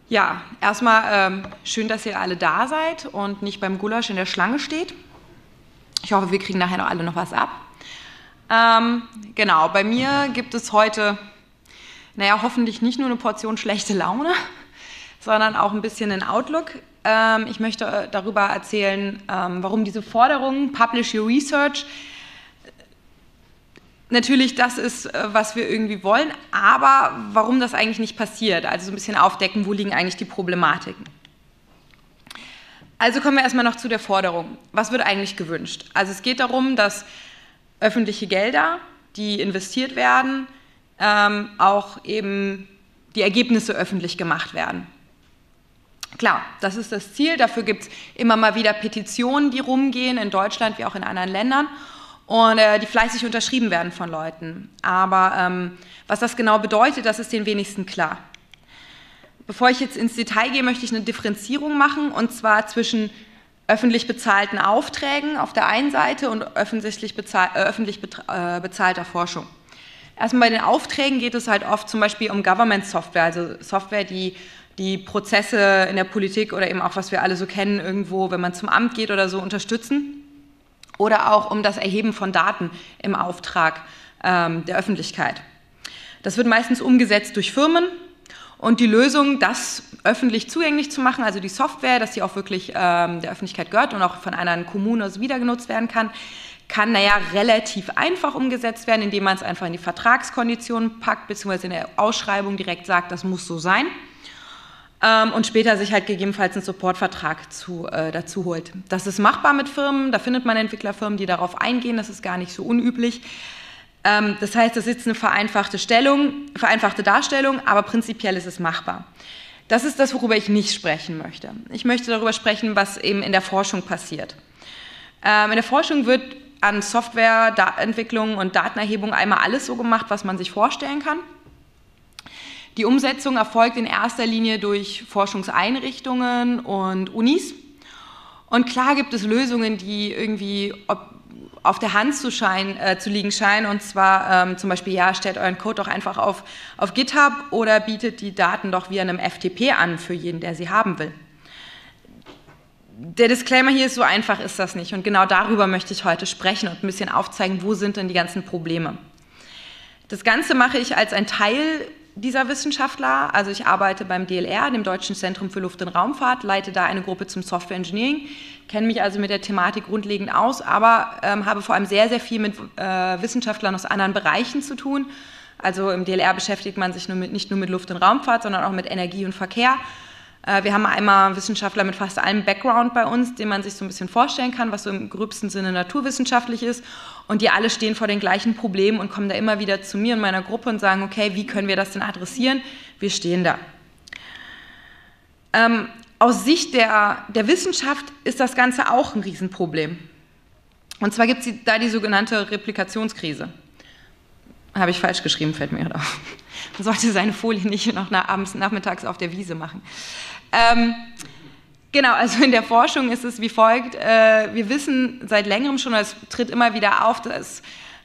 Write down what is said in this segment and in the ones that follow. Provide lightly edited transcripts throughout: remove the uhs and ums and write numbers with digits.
Ja, erstmal schön, dass ihr alle da seid und nicht beim Gulasch in der Schlange steht. Ich hoffe, wir kriegen nachher noch alle noch was ab. Genau, bei mir gibt es heute, naja, hoffentlich nicht nur eine Portion schlechte Laune, sondern auch ein bisschen einen Outlook. Ich möchte darüber erzählen, warum diese Forderung Publish Your Research natürlich das ist, was wir irgendwie wollen, aber warum das eigentlich nicht passiert. Also so ein bisschen aufdecken, wo liegen eigentlich die Problematiken. Also kommen wir erstmal noch zu der Forderung. Was wird eigentlich gewünscht? Also es geht darum, dass öffentliche Gelder, die investiert werden, auch eben die Ergebnisse öffentlich gemacht werden. Klar, das ist das Ziel. Dafür gibt es immer mal wieder Petitionen, die rumgehen, in Deutschland wie auch in anderen Ländern. Und die fleißig unterschrieben werden von Leuten. Aber was das genau bedeutet, das ist den wenigsten klar. Bevor ich jetzt ins Detail gehe, möchte ich eine Differenzierung machen, und zwar zwischen öffentlich bezahlten Aufträgen auf der einen Seite und öffentlich bezahlter Forschung. Erstmal bei den Aufträgen geht es halt oft zum Beispiel um Government-Software, also Software, die Prozesse in der Politik oder eben auch, was wir alle so kennen, irgendwo, wenn man zum Amt geht oder so, unterstützen. Oder auch um das Erheben von Daten im Auftrag der Öffentlichkeit. Das wird meistens umgesetzt durch Firmen und die Lösung, das öffentlich zugänglich zu machen, also die Software, dass die auch wirklich der Öffentlichkeit gehört und auch von einer Kommune wieder genutzt werden kann, naja, relativ einfach umgesetzt werden, indem man es einfach in die Vertragskonditionen packt, beziehungsweise in der Ausschreibung direkt sagt, das muss so sein. Und später sich halt gegebenenfalls einen Supportvertrag dazu holt. Das ist machbar mit Firmen, da findet man Entwicklerfirmen, die darauf eingehen, das ist gar nicht so unüblich. Das heißt, das ist eine vereinfachte Darstellung, aber prinzipiell ist es machbar. Das ist das, worüber ich nicht sprechen möchte. Ich möchte darüber sprechen, was eben in der Forschung passiert. In der Forschung wird an Softwareentwicklung und Datenerhebung einmal alles so gemacht, was man sich vorstellen kann. Die Umsetzung erfolgt in erster Linie durch Forschungseinrichtungen und Unis. Und klar gibt es Lösungen, die irgendwie auf der Hand zu liegen scheinen. Und zwar zum Beispiel, ja, stellt euren Code doch einfach auf GitHub oder bietet die Daten doch via einem FTP an für jeden, der sie haben will. Der Disclaimer hier ist, so einfach ist das nicht. Und genau darüber möchte ich heute sprechen und ein bisschen aufzeigen, wo sind denn die ganzen Probleme. Das Ganze mache ich als ein Teil dieser Wissenschaftler, also ich arbeite beim DLR, dem Deutschen Zentrum für Luft- und Raumfahrt, leite da eine Gruppe zum Software Engineering, kenne mich also mit der Thematik grundlegend aus, aber habe vor allem sehr, sehr viel mit Wissenschaftlern aus anderen Bereichen zu tun. Also im DLR beschäftigt man sich nicht nur mit Luft- und Raumfahrt, sondern auch mit Energie und Verkehr. Wir haben einmal Wissenschaftler mit fast allem Background bei uns, den man sich so ein bisschen vorstellen kann, was so im gröbsten Sinne naturwissenschaftlich ist. Und die alle stehen vor den gleichen Problemen und kommen da immer wieder zu mir und meiner Gruppe und sagen, okay, wie können wir das denn adressieren? Wir stehen da. Aus Sicht der Wissenschaft ist das Ganze auch ein Riesenproblem. Und zwar gibt es da die sogenannte Replikationskrise. Habe ich falsch geschrieben, fällt mir gerade auf. Man sollte seine Folie nicht noch nachmittags auf der Wiese machen. Genau, also in der Forschung ist es wie folgt. Wir wissen seit längerem schon, es tritt immer wieder auf, dass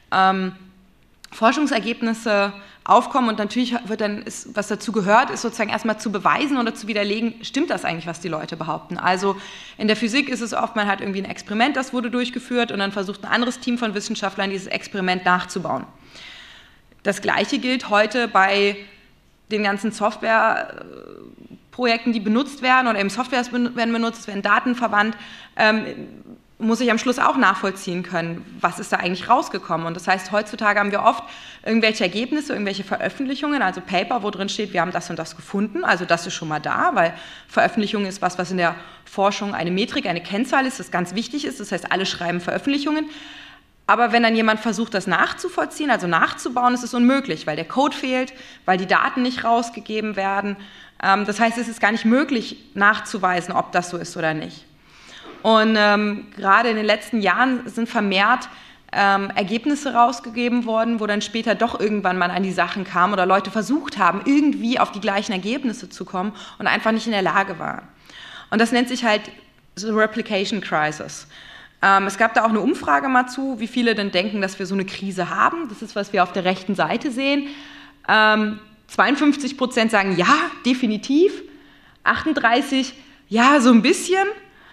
Forschungsergebnisse aufkommen und natürlich was dazu gehört, ist sozusagen erstmal zu beweisen oder zu widerlegen, stimmt das eigentlich, was die Leute behaupten. Also in der Physik ist es oft, man hat irgendwie ein Experiment, das wurde durchgeführt und dann versucht ein anderes Team von Wissenschaftlern, dieses Experiment nachzubauen. Das Gleiche gilt heute bei den ganzen Softwareprojekten, die benutzt werden oder eben Softwares werden benutzt, es werden Daten verwandt, muss ich am Schluss auch nachvollziehen können, was ist da eigentlich rausgekommen. Und das heißt, heutzutage haben wir oft irgendwelche Ergebnisse, irgendwelche Veröffentlichungen, also Paper, wo drin steht, wir haben das und das gefunden, also das ist schon mal da, weil Veröffentlichung ist was in der Forschung eine Metrik, eine Kennzahl ist, das ganz wichtig ist, das heißt, alle schreiben Veröffentlichungen. Aber wenn dann jemand versucht, das nachzuvollziehen, also nachzubauen, ist es unmöglich, weil der Code fehlt, weil die Daten nicht rausgegeben werden. Das heißt, es ist gar nicht möglich, nachzuweisen, ob das so ist oder nicht. Und gerade in den letzten Jahren sind vermehrt Ergebnisse rausgegeben worden, wo dann später doch irgendwann mal an die Sachen kam oder Leute versucht haben, irgendwie auf die gleichen Ergebnisse zu kommen und einfach nicht in der Lage waren. Und das nennt sich halt so Replication Crisis. Es gab da auch eine Umfrage mal zu, wie viele denn denken, dass wir so eine Krise haben. Das ist, was wir auf der rechten Seite sehen. 52% sagen ja, definitiv. 38, ja, so ein bisschen.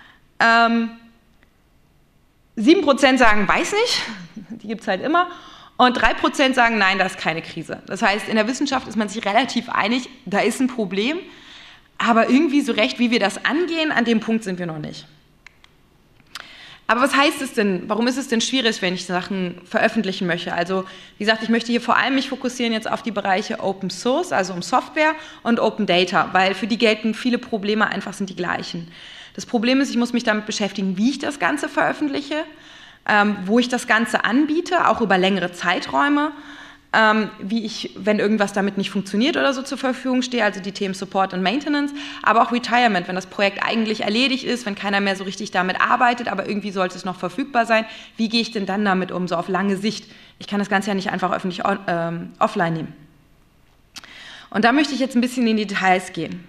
7% sagen, weiß nicht, die gibt es halt immer. Und 3% sagen, nein, das ist keine Krise. Das heißt, in der Wissenschaft ist man sich relativ einig, da ist ein Problem, aber irgendwie so recht, wie wir das angehen, an dem Punkt sind wir noch nicht. Aber was heißt es denn? Warum ist es denn schwierig, wenn ich Sachen veröffentlichen möchte? Also, wie gesagt, ich möchte hier vor allem mich fokussieren jetzt auf die Bereiche Open Source, also um Software, und Open Data, weil für die gelten viele Probleme einfach sind die gleichen. Das Problem ist, ich muss mich damit beschäftigen, wie ich das Ganze veröffentliche, wo ich das Ganze anbiete, auch über längere Zeiträume, wie ich, wenn irgendwas damit nicht funktioniert oder so, zur Verfügung stehe, also die Themen Support und Maintenance, aber auch Retirement, wenn das Projekt eigentlich erledigt ist, wenn keiner mehr so richtig damit arbeitet, aber irgendwie sollte es noch verfügbar sein, wie gehe ich denn dann damit um, so auf lange Sicht? Ich kann das Ganze ja nicht einfach öffentlich offline nehmen. Und da möchte ich jetzt ein bisschen in die Details gehen.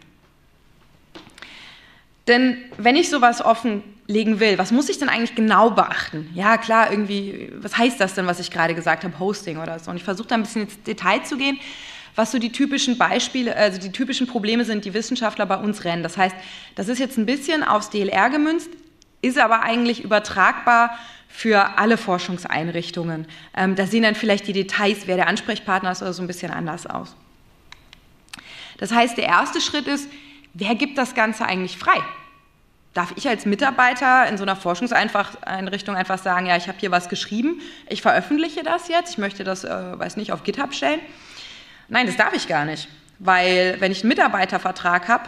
Denn wenn ich sowas offenlegen will, was muss ich denn eigentlich genau beachten? Ja, klar, irgendwie, was heißt das denn, was ich gerade gesagt habe, Hosting oder so? Und ich versuche da ein bisschen ins Detail zu gehen, was so die typischen Beispiele, also die typischen Probleme sind, die Wissenschaftler bei uns rennen. Das heißt, das ist jetzt ein bisschen aufs DLR gemünzt, ist aber eigentlich übertragbar für alle Forschungseinrichtungen. Da sehen dann vielleicht die Details, wer der Ansprechpartner ist, oder so ein bisschen anders aus. Das heißt, der erste Schritt ist, wer gibt das Ganze eigentlich frei? Darf ich als Mitarbeiter in so einer Forschungseinrichtung einfach sagen, ja, ich habe hier was geschrieben, ich veröffentliche das jetzt, ich möchte das, weiß nicht, auf GitHub stellen? Nein, das darf ich gar nicht, weil wenn ich einen Mitarbeitervertrag habe,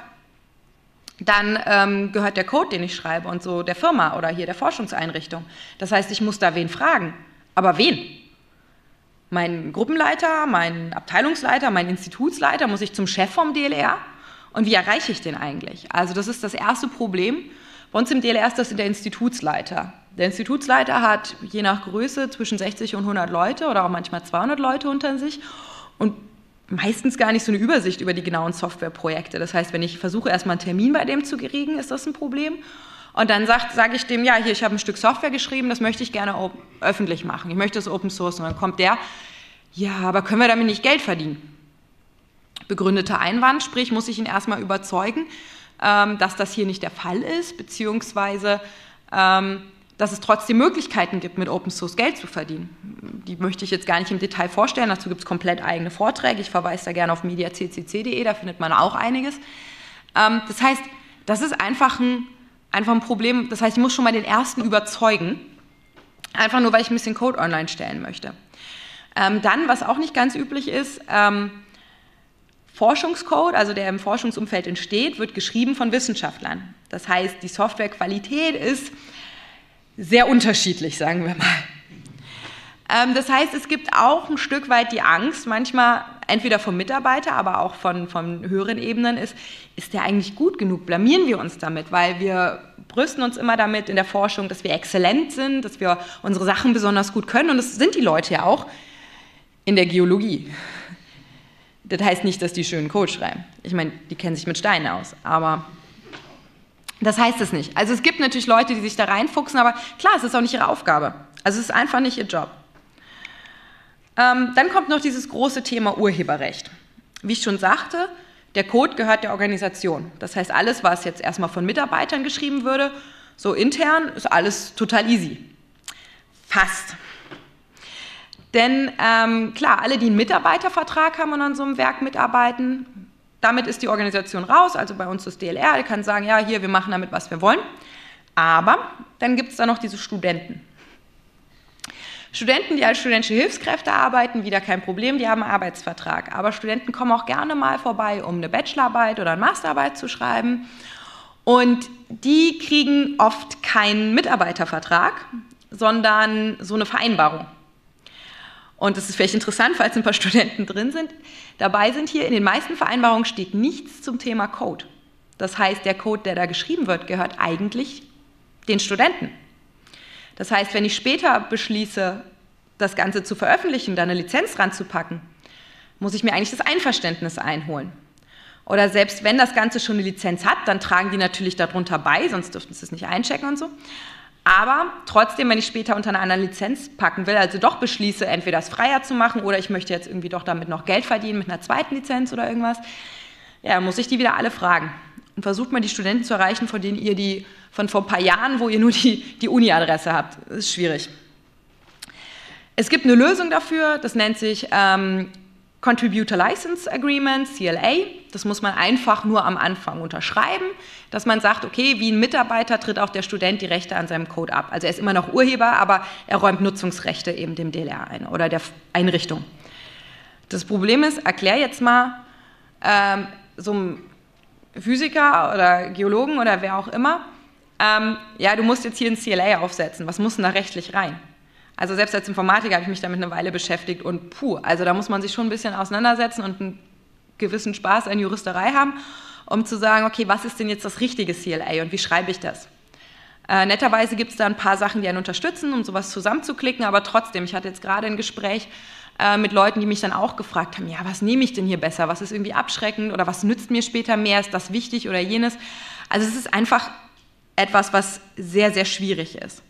dann gehört der Code, den ich schreibe, und so der Firma oder hier der Forschungseinrichtung. Das heißt, ich muss da wen fragen. Aber wen? Meinen Gruppenleiter, meinen Abteilungsleiter, meinen Institutsleiter? Muss ich zum Chef vom DLR? Und wie erreiche ich den eigentlich? Also das ist das erste Problem. Bei uns im DLR ist das der Institutsleiter. Der Institutsleiter hat je nach Größe zwischen 60 und 100 Leute oder auch manchmal 200 Leute unter sich und meistens gar nicht so eine Übersicht über die genauen Softwareprojekte. Das heißt, wenn ich versuche, erstmal einen Termin bei dem zu kriegen, ist das ein Problem. Und dann sage ich dem, ja, hier, ich habe ein Stück Software geschrieben, das möchte ich gerne öffentlich machen. Ich möchte es Open Source. Und dann kommt der, ja, aber können wir damit nicht Geld verdienen? Begründeter Einwand, sprich, muss ich ihn erstmal überzeugen, dass das hier nicht der Fall ist, beziehungsweise dass es trotzdem Möglichkeiten gibt, mit Open Source Geld zu verdienen. Die möchte ich jetzt gar nicht im Detail vorstellen, dazu gibt es komplett eigene Vorträge, ich verweise da gerne auf mediaccc.de, da findet man auch einiges. Das heißt, das ist einfach ein Problem, das heißt, ich muss schon mal den ersten überzeugen, einfach nur, weil ich ein bisschen Code online stellen möchte. Dann, was auch nicht ganz üblich ist, Forschungscode, also der im Forschungsumfeld entsteht, wird geschrieben von Wissenschaftlern. Das heißt, die Softwarequalität ist sehr unterschiedlich, sagen wir mal. Das heißt, es gibt auch ein Stück weit die Angst, manchmal entweder vom Mitarbeiter, aber auch von höheren Ebenen, ist der eigentlich gut genug? Blamieren wir uns damit? Weil wir brüsten uns immer damit in der Forschung, dass wir exzellent sind, dass wir unsere Sachen besonders gut können, und das sind die Leute ja auch in der Geologie. Das heißt nicht, dass die schönen Code schreiben. Ich meine, die kennen sich mit Steinen aus, aber das heißt es nicht. Also es gibt natürlich Leute, die sich da reinfuchsen, aber klar, es ist auch nicht ihre Aufgabe. Also es ist einfach nicht ihr Job. Dann kommt noch dieses große Thema Urheberrecht. Wie ich schon sagte, der Code gehört der Organisation. Das heißt, alles, was jetzt erstmal von Mitarbeitern geschrieben würde, so intern, ist alles total easy. Fast. Denn klar, alle, die einen Mitarbeitervertrag haben und an so einem Werk mitarbeiten, damit ist die Organisation raus, also bei uns das DLR, die kann sagen, ja, hier, wir machen damit, was wir wollen. Aber dann gibt es da noch diese Studenten. Studenten, die als studentische Hilfskräfte arbeiten, wieder kein Problem, die haben einen Arbeitsvertrag. Aber Studenten kommen auch gerne mal vorbei, um eine Bachelorarbeit oder eine Masterarbeit zu schreiben. Und die kriegen oft keinen Mitarbeitervertrag, sondern so eine Vereinbarung. Und das ist vielleicht interessant, falls ein paar Studenten drin sind. Dabei sind hier in den meisten Vereinbarungen steht nichts zum Thema Code. Das heißt, der Code, der da geschrieben wird, gehört eigentlich den Studenten. Das heißt, wenn ich später beschließe, das Ganze zu veröffentlichen, da eine Lizenz ranzupacken, muss ich mir eigentlich das Einverständnis einholen. Oder selbst wenn das Ganze schon eine Lizenz hat, dann tragen die natürlich darunter bei, sonst dürften sie es nicht einchecken und so. Aber trotzdem, wenn ich später unter einer anderen Lizenz packen will, also doch beschließe, entweder es freier zu machen oder ich möchte jetzt irgendwie doch damit noch Geld verdienen mit einer zweiten Lizenz oder irgendwas, ja, muss ich die wieder alle fragen. und versucht mal die Studenten zu erreichen, von denen ihr von vor ein paar Jahren, wo ihr nur die Uni-Adresse habt. Das ist schwierig. Es gibt eine Lösung dafür, das nennt sich Contributor License Agreement, CLA. Das muss man einfach nur am Anfang unterschreiben, dass man sagt, okay, wie ein Mitarbeiter tritt auch der Student die Rechte an seinem Code ab. Also er ist immer noch Urheber, aber er räumt Nutzungsrechte eben dem DLR ein oder der Einrichtung. Das Problem ist, erklär jetzt mal so einem Physiker oder Geologen oder wer auch immer, ja, du musst jetzt hier ein CLA aufsetzen, was muss denn da rechtlich rein? Also selbst als Informatiker habe ich mich damit eine Weile beschäftigt und also da muss man sich schon ein bisschen auseinandersetzen und einen gewissen Spaß an Juristerei haben, um zu sagen, okay, was ist denn jetzt das richtige CLA und wie schreibe ich das? Netterweise gibt es da ein paar Sachen, die einen unterstützen, um sowas zusammenzuklicken, aber trotzdem, ich hatte jetzt gerade ein Gespräch mit Leuten, die mich dann auch gefragt haben, ja, was nehme ich denn hier besser, was ist irgendwie abschreckend oder was nützt mir später mehr, ist das wichtig oder jenes? Also es ist einfach etwas, was sehr, sehr schwierig ist.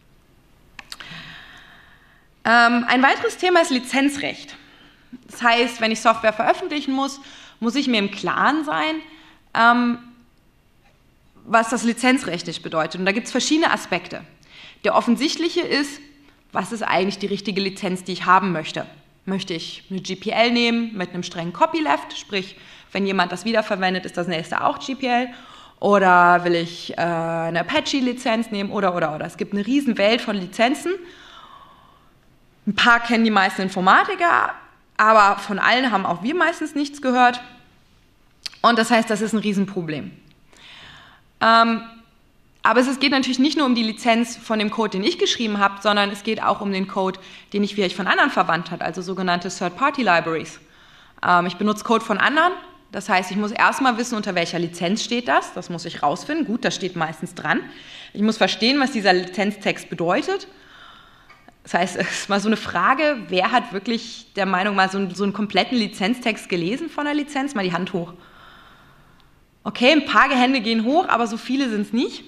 Ein weiteres Thema ist Lizenzrecht. Das heißt, wenn ich Software veröffentlichen muss, muss ich mir im Klaren sein, was das lizenzrechtlich bedeutet. Und da gibt es verschiedene Aspekte. Der offensichtliche ist, was ist eigentlich die richtige Lizenz, die ich haben möchte? Möchte ich eine GPL nehmen mit einem strengen Copyleft, sprich, wenn jemand das wiederverwendet, ist das nächste auch GPL? Oder will ich eine Apache-Lizenz nehmen? Oder. Es gibt eine riesen Welt von Lizenzen. Ein paar kennen die meisten Informatiker, aber von allen haben auch wir meistens nichts gehört. Und das heißt, das ist ein Riesenproblem. Aber es geht natürlich nicht nur um die Lizenz von dem Code, den ich geschrieben habe, sondern es geht auch um den Code, den ich vielleicht von anderen verwandt habe, also sogenannte Third-Party-Libraries. Ich benutze Code von anderen, das heißt, ich muss erstmal wissen, unter welcher Lizenz steht das. Das muss ich rausfinden. Gut, das steht meistens dran. Ich muss verstehen, was dieser Lizenztext bedeutet. Das heißt, es ist mal so eine Frage, wer hat wirklich der Meinung, mal so einen kompletten Lizenztext gelesen von der Lizenz? Mal die Hand hoch. Okay, ein paar Hände gehen hoch, aber so viele sind es nicht.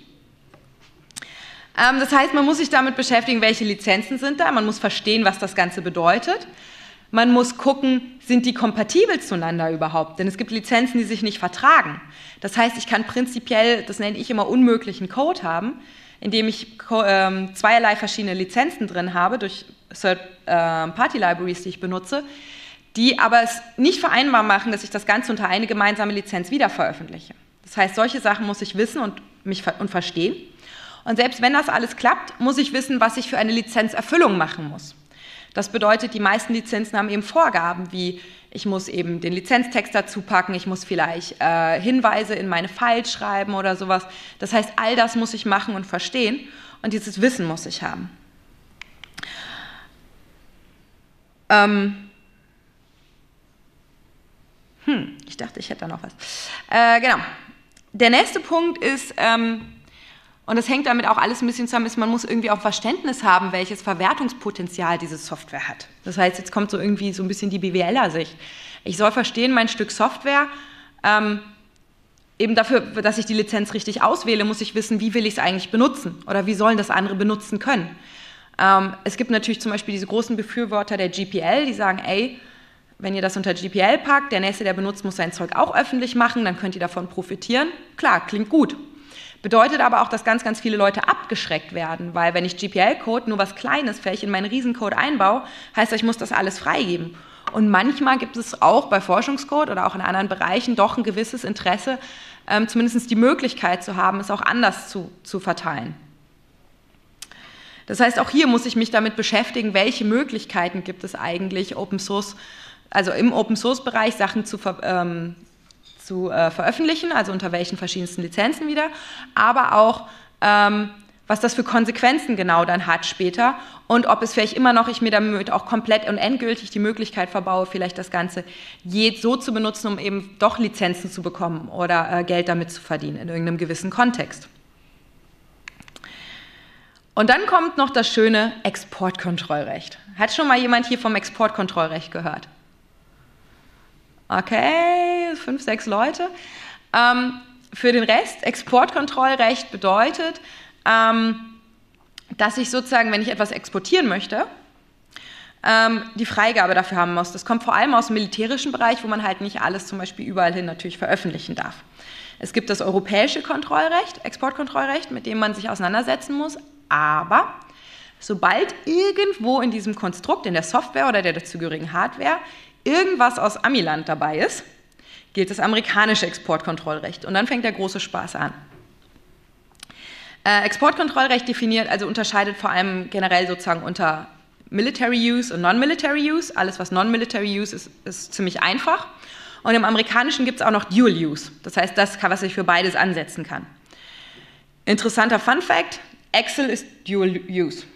Das heißt, man muss sich damit beschäftigen, welche Lizenzen sind da, man muss verstehen, was das Ganze bedeutet. Man muss gucken, sind die kompatibel zueinander überhaupt? Denn es gibt Lizenzen, die sich nicht vertragen. Das heißt, ich kann prinzipiell, das nenne ich immer unmöglichen Code haben, indem ich zweierlei verschiedene Lizenzen drin habe, durch Third-Party-Libraries, die ich benutze, die aber es nicht vereinbar machen, dass ich das Ganze unter eine gemeinsame Lizenz wieder veröffentliche. Das heißt, solche Sachen muss ich wissen und verstehen. Und selbst wenn das alles klappt, muss ich wissen, was ich für eine Lizenzerfüllung machen muss. Das bedeutet, die meisten Lizenzen haben eben Vorgaben, wie ich muss eben den Lizenztext dazu packen, ich muss vielleicht Hinweise in meine Files schreiben oder sowas. Das heißt, all das muss ich machen und verstehen und dieses Wissen muss ich haben. Ich dachte, ich hätte da noch was. Genau. Der nächste Punkt ist, und das hängt damit auch alles ein bisschen zusammen, ist, man muss irgendwie auch Verständnis haben, welches Verwertungspotenzial diese Software hat. Das heißt, jetzt kommt so irgendwie so ein bisschen die BWLer-Sicht. Ich soll verstehen, mein Stück Software, eben dafür, dass ich die Lizenz richtig auswähle, muss ich wissen, wie will ich es eigentlich benutzen oder wie sollen das andere benutzen können. Es gibt natürlich zum Beispiel diese großen Befürworter der GPL, die sagen, ey, wenn ihr das unter GPL packt, der Nächste, der benutzt, muss sein Zeug auch öffentlich machen, dann könnt ihr davon profitieren. Klar, klingt gut. Bedeutet aber auch, dass ganz, ganz viele Leute abgeschreckt werden, weil wenn ich GPL-Code, nur was Kleines, vielleicht in meinen Riesencode einbaue, heißt das, ich muss das alles freigeben. Und manchmal gibt es auch bei Forschungscode oder auch in anderen Bereichen doch ein gewisses Interesse, zumindest die Möglichkeit zu haben, es auch anders zu verteilen. Das heißt, auch hier muss ich mich damit beschäftigen, welche Möglichkeiten gibt es eigentlich, Open Source, also im Open Source Bereich Sachen zu veröffentlichen, also unter welchen verschiedensten Lizenzen wieder, aber auch, was das für Konsequenzen genau dann hat später und ob es vielleicht immer noch, ich mir damit auch komplett und endgültig die Möglichkeit verbaue, vielleicht das Ganze so zu benutzen, um eben doch Lizenzen zu bekommen oder Geld damit zu verdienen in irgendeinem gewissen Kontext. Und dann kommt noch das schöne Exportkontrollrecht. Hat schon mal jemand hier vom Exportkontrollrecht gehört? Okay, 5, 6 Leute. Für den Rest, Exportkontrollrecht bedeutet, dass ich sozusagen, wenn ich etwas exportieren möchte, die Freigabe dafür haben muss. Das kommt vor allem aus dem militärischen Bereich, wo man halt nicht alles zum Beispiel überall hin natürlich veröffentlichen darf. Es gibt das europäische Kontrollrecht, Exportkontrollrecht, mit dem man sich auseinandersetzen muss, aber sobald irgendwo in diesem Konstrukt, in der Software oder der dazugehörigen Hardware, irgendwas aus Amiland dabei ist, gilt das amerikanische Exportkontrollrecht. Und dann fängt der große Spaß an. Exportkontrollrecht definiert, also unterscheidet vor allem generell sozusagen unter Military Use und Non-Military Use. Alles, was Non-Military Use ist, ist ziemlich einfach. Und im amerikanischen gibt es auch noch Dual Use. Das heißt, das, was sich für beides ansetzen kann. Interessanter Fun Fact, Excel ist Dual Use.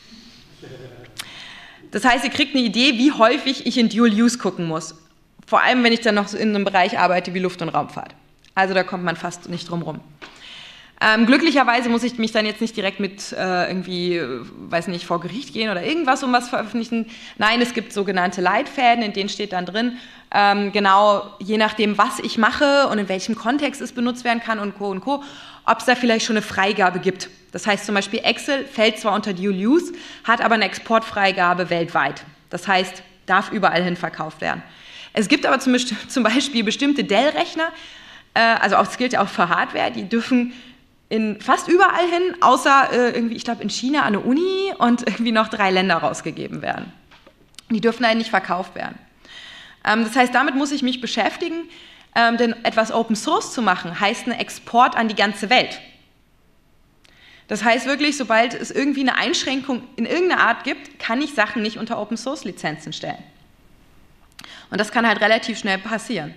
Das heißt, ihr kriegt eine Idee, wie häufig ich in Dual Use gucken muss. Vor allem, wenn ich dann noch so in einem Bereich arbeite wie Luft- und Raumfahrt. Also da kommt man fast nicht drum rum. Glücklicherweise muss ich mich dann jetzt nicht direkt mit irgendwie, weiß nicht, vor Gericht gehen oder irgendwas um was veröffentlichen. Nein, es gibt sogenannte Leitfäden, in denen steht dann drin, genau je nachdem, was ich mache und in welchem Kontext es benutzt werden kann und Co., ob es da vielleicht schon eine Freigabe gibt. Das heißt zum Beispiel Excel fällt zwar unter Dual Use, hat aber eine Exportfreigabe weltweit. Das heißt, darf überall hin verkauft werden. Es gibt aber zum Beispiel bestimmte Dell-Rechner, also das gilt ja auch für Hardware, die dürfen in fast überall hin, außer irgendwie, ich glaube in China an der Uni und irgendwie noch 3 Länder rausgegeben werden. Die dürfen halt nicht verkauft werden. Das heißt, damit muss ich mich beschäftigen, denn etwas Open Source zu machen, heißt einen Export an die ganze Welt. Das heißt wirklich, sobald es irgendwie eine Einschränkung in irgendeiner Art gibt, kann ich Sachen nicht unter Open Source Lizenzen stellen. Und das kann halt relativ schnell passieren.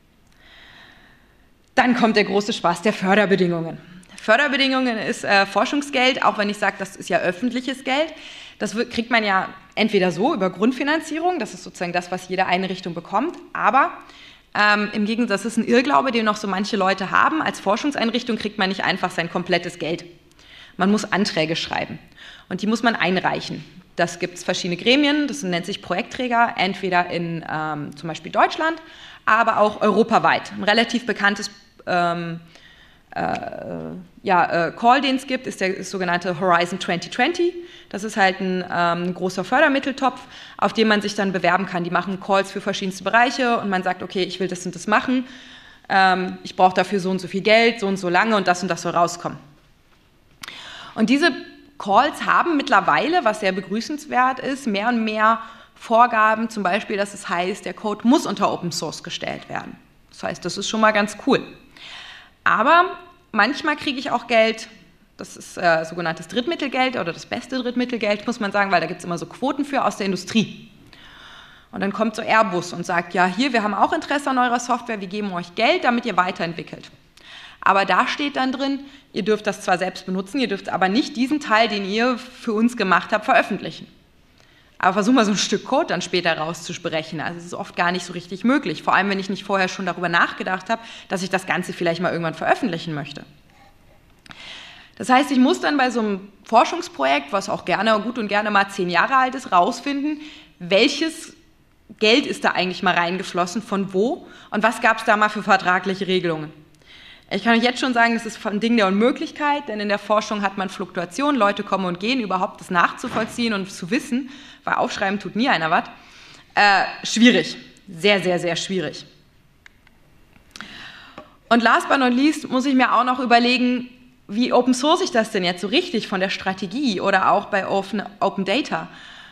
Dann kommt der große Spaß der Förderbedingungen. Förderbedingungen ist Forschungsgeld, auch wenn ich sage, das ist ja öffentliches Geld. Das kriegt man ja entweder so über Grundfinanzierung, das ist sozusagen das, was jede Einrichtung bekommt, aber im Gegensatz, das ist ein Irrglaube, den noch so manche Leute haben, als Forschungseinrichtung kriegt man nicht einfach sein komplettes Geld. Man muss Anträge schreiben und die muss man einreichen. Das gibt es verschiedene Gremien, das nennt sich Projektträger, entweder in zum Beispiel Deutschland, aber auch europaweit. Ein relativ bekanntes Call, den es gibt, ist der sogenannte Horizon 2020. Das ist halt ein großer Fördermitteltopf, auf den man sich dann bewerben kann. Die machen Calls für verschiedenste Bereiche und man sagt, okay, ich will das und das machen, ich brauche dafür so und so viel Geld, so und so lange und das soll rauskommen. Und diese Calls haben mittlerweile, was sehr begrüßenswert ist, mehr und mehr Vorgaben, zum Beispiel, dass es heißt, der Code muss unter Open Source gestellt werden. Das heißt, das ist schon mal ganz cool. Aber manchmal kriege ich auch Geld, das ist sogenanntes Drittmittelgeld oder das beste Drittmittelgeld, muss man sagen, weil da gibt es immer so Quoten für aus der Industrie. Und dann kommt so Airbus und sagt, ja, hier, wir haben auch Interesse an eurer Software, wir geben euch Geld, damit ihr weiterentwickelt. Aber da steht dann drin, ihr dürft das zwar selbst benutzen, ihr dürft aber nicht diesen Teil, den ihr für uns gemacht habt, veröffentlichen. Aber versuch mal so ein Stück Code dann später rauszusprechen. Also es ist oft gar nicht so richtig möglich, vor allem wenn ich nicht vorher schon darüber nachgedacht habe, dass ich das Ganze vielleicht mal irgendwann veröffentlichen möchte. Das heißt, ich muss dann bei so einem Forschungsprojekt, was auch gut und gerne mal 10 Jahre alt ist, rausfinden, welches Geld ist da eigentlich mal reingeflossen, von wo und was gab es da mal für vertragliche Regelungen. Ich kann euch jetzt schon sagen, das ist ein Ding der Unmöglichkeit, denn in der Forschung hat man Fluktuationen, Leute kommen und gehen, überhaupt das nachzuvollziehen und zu wissen, weil aufschreiben tut nie einer was, schwierig, sehr, sehr, sehr schwierig. Und last but not least muss ich mir auch noch überlegen, wie open source ich das denn jetzt so richtig von der Strategie oder auch bei Open Data.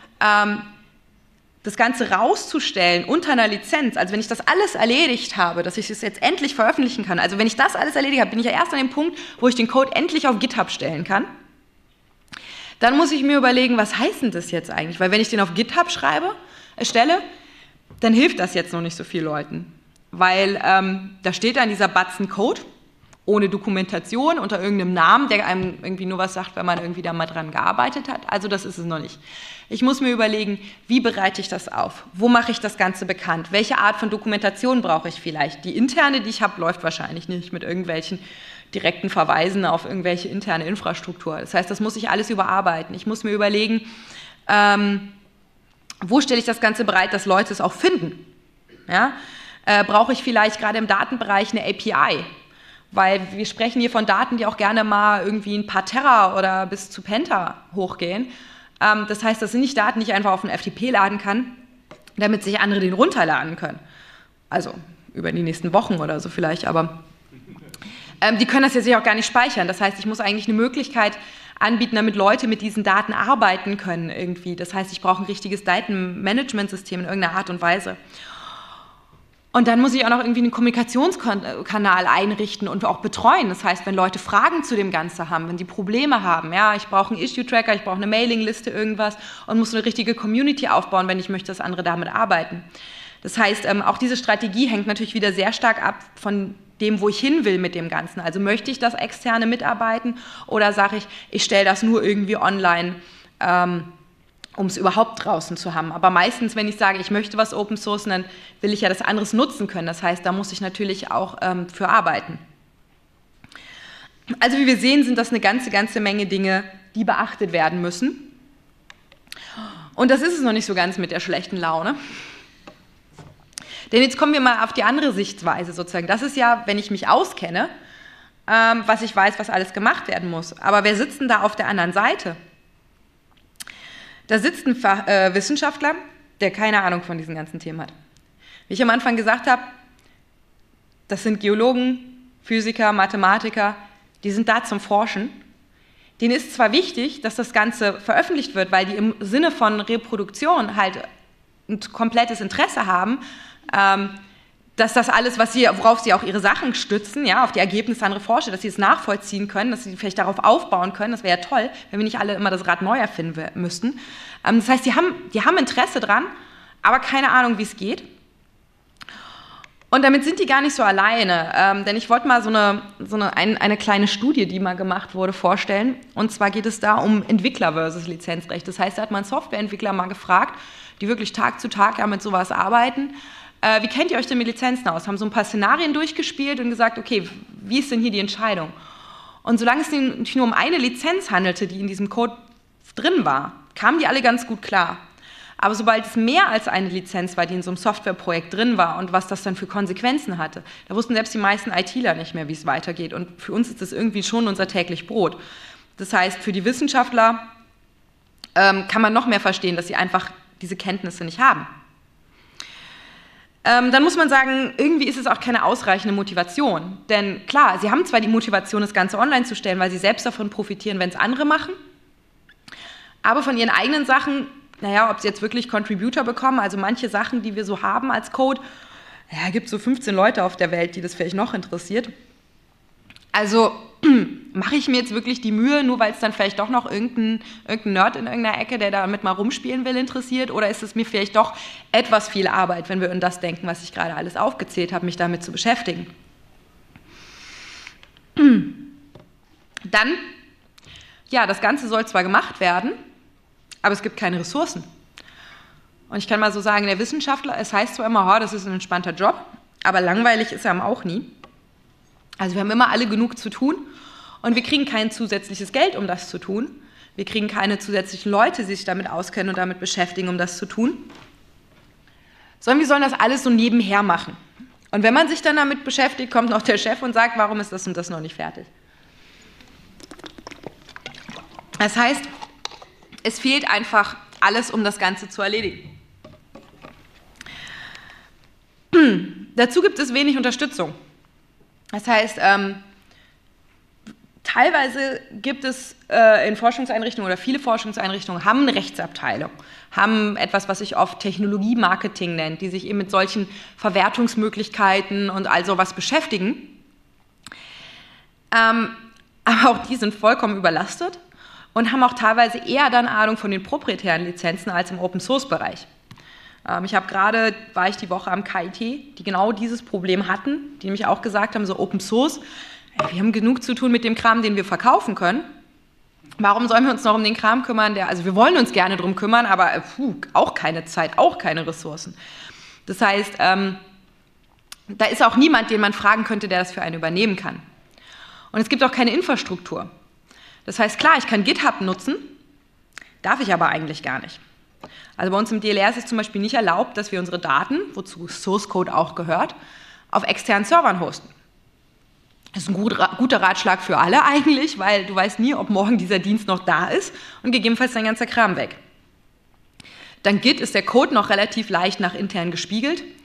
Das Ganze rauszustellen unter einer Lizenz, also wenn ich das alles erledigt habe, dass ich es jetzt endlich veröffentlichen kann, also wenn ich das alles erledigt habe, bin ich ja erst an dem Punkt, wo ich den Code endlich auf GitHub stellen kann. Dann muss ich mir überlegen, was heißt denn das jetzt eigentlich? Weil wenn ich den auf GitHub stelle, dann hilft das jetzt noch nicht so vielen Leuten. Weil da steht dann dieser Batzen Code, ohne Dokumentation, unter irgendeinem Namen, der einem irgendwie nur was sagt, wenn man irgendwie da mal dran gearbeitet hat. Also das ist es noch nicht. Ich muss mir überlegen, wie bereite ich das auf? Wo mache ich das Ganze bekannt? Welche Art von Dokumentation brauche ich vielleicht? Die interne, die ich habe, läuft wahrscheinlich nicht mit irgendwelchen direkten Verweisen auf irgendwelche interne Infrastruktur. Das heißt, das muss ich alles überarbeiten. Ich muss mir überlegen, wo stelle ich das Ganze bereit, dass Leute es auch finden? Ja? Brauche ich vielleicht gerade im Datenbereich eine API? Weil wir sprechen hier von Daten, die auch gerne mal irgendwie ein paar Terra oder bis zu Penta hochgehen. Das heißt, das sind nicht Daten, die ich einfach auf einen FTP laden kann, damit sich andere den runterladen können. Also über die nächsten Wochen oder so vielleicht, aber Die können das ja sich auch gar nicht speichern. Das heißt, ich muss eigentlich eine Möglichkeit anbieten, damit Leute mit diesen Daten arbeiten können irgendwie. Das heißt, ich brauche ein richtiges Datenmanagementsystem in irgendeiner Art und Weise. Und dann muss ich auch noch irgendwie einen Kommunikationskanal einrichten und auch betreuen. Das heißt, wenn Leute Fragen zu dem Ganzen haben, wenn sie Probleme haben, ja, ich brauche einen Issue-Tracker, ich brauche eine Mailingliste, irgendwas und muss eine richtige Community aufbauen, wenn ich möchte, dass andere damit arbeiten. Das heißt, auch diese Strategie hängt natürlich wieder sehr stark ab von dem, wo ich hin will mit dem Ganzen. Also möchte ich, dass Externe mitarbeiten oder sage ich, ich stelle das nur irgendwie online, um es überhaupt draußen zu haben. Aber meistens, wenn ich sage, ich möchte was Open Sourcen, dann will ich ja das anderes nutzen können. Das heißt, da muss ich natürlich auch für arbeiten. Also wie wir sehen, sind das eine ganze Menge Dinge, die beachtet werden müssen. Und das ist es noch nicht so ganz mit der schlechten Laune. Denn jetzt kommen wir mal auf die andere Sichtweise sozusagen. Das ist ja, wenn ich mich auskenne, was ich weiß, was alles gemacht werden muss. Aber wer sitzt denn da auf der anderen Seite? Da sitzt ein Wissenschaftler, der keine Ahnung von diesen ganzen Themen hat. Wie ich am Anfang gesagt habe, das sind Geologen, Physiker, Mathematiker, die sind da zum Forschen. Denen ist zwar wichtig, dass das Ganze veröffentlicht wird, weil die im Sinne von Reproduktion halt ein komplettes Interesse haben, dass das alles, worauf sie auch ihre Sachen stützen, ja, auf die Ergebnisse anderer Forscher, dass sie es nachvollziehen können, dass sie vielleicht darauf aufbauen können, das wäre ja toll, wenn wir nicht alle immer das Rad neu erfinden müssten. Das heißt, die haben Interesse dran, aber keine Ahnung, wie es geht. Und damit sind die gar nicht so alleine, denn ich wollte mal eine kleine Studie, die mal gemacht wurde, vorstellen. Und zwar geht es da um Entwickler versus Lizenzrecht. Das heißt, da hat man Softwareentwickler mal gefragt, die wirklich Tag zu Tag ja mit sowas arbeiten. Wie kennt ihr euch denn mit Lizenzen aus? Haben so ein paar Szenarien durchgespielt und gesagt, okay, wie ist denn hier die Entscheidung? Und solange es nicht nur um eine Lizenz handelte, die in diesem Code drin war, kamen die alle ganz gut klar. Aber sobald es mehr als eine Lizenz war, die in so einem Softwareprojekt drin war und was das dann für Konsequenzen hatte, da wussten selbst die meisten ITler nicht mehr, wie es weitergeht. Und für uns ist das irgendwie schon unser täglich Brot. Das heißt, für die Wissenschaftler kann man noch mehr verstehen, dass sie einfach diese Kenntnisse nicht haben. Dann muss man sagen, irgendwie ist es auch keine ausreichende Motivation. Denn klar, sie haben zwar die Motivation, das Ganze online zu stellen, weil sie selbst davon profitieren, wenn es andere machen, aber von ihren eigenen Sachen, naja, ob sie jetzt wirklich Contributor bekommen, also manche Sachen, die wir so haben als Code, ja, gibt es so 15 Leute auf der Welt, die das vielleicht noch interessiert. Also mache ich mir jetzt wirklich die Mühe, nur weil es dann vielleicht doch noch irgendein Nerd in irgendeiner Ecke, der damit mal rumspielen will, interessiert? Oder ist es mir vielleicht doch etwas viel Arbeit, wenn wir an das denken, was ich gerade alles aufgezählt habe, mich damit zu beschäftigen? Dann, ja, das Ganze soll zwar gemacht werden, aber es gibt keine Ressourcen. Und ich kann mal so sagen, der Wissenschaftler, es heißt zwar immer, das ist ein entspannter Job, aber langweilig ist er auch nie. Also wir haben immer alle genug zu tun und wir kriegen kein zusätzliches Geld, um das zu tun. Wir kriegen keine zusätzlichen Leute, die sich damit auskennen und damit beschäftigen, um das zu tun. Sondern wir sollen das alles so nebenher machen. Und wenn man sich dann damit beschäftigt, kommt noch der Chef und sagt, warum ist das und das noch nicht fertig? Das heißt, es fehlt einfach alles, um das Ganze zu erledigen. Dazu gibt es wenig Unterstützung. Das heißt, teilweise gibt es in Forschungseinrichtungen oder viele Forschungseinrichtungen haben eine Rechtsabteilung, haben etwas, was sich oft Technologie-Marketing nennt, die sich eben mit solchen Verwertungsmöglichkeiten und all sowas beschäftigen. Aber auch die sind vollkommen überlastet und haben auch teilweise eher dann Ahnung von den proprietären Lizenzen als im Open-Source-Bereich. War ich die Woche am KIT, die genau dieses Problem hatten, die nämlich auch gesagt haben, so Open Source, wir haben genug zu tun mit dem Kram, den wir verkaufen können. Warum sollen wir uns noch um den Kram kümmern, also wir wollen uns gerne drum kümmern, aber auch keine Zeit, auch keine Ressourcen. Das heißt, da ist auch niemand, den man fragen könnte, der das für einen übernehmen kann. Und es gibt auch keine Infrastruktur. Das heißt, klar, ich kann GitHub nutzen, darf ich aber eigentlich gar nicht. Also bei uns im DLR ist es zum Beispiel nicht erlaubt, dass wir unsere Daten, wozu Source Code auch gehört, auf externen Servern hosten. Das ist ein guter Ratschlag für alle eigentlich, weil du weißt nie, ob morgen dieser Dienst noch da ist und gegebenenfalls dein ganzer Kram weg. Dank Git ist der Code noch relativ leicht nach intern gespiegelt.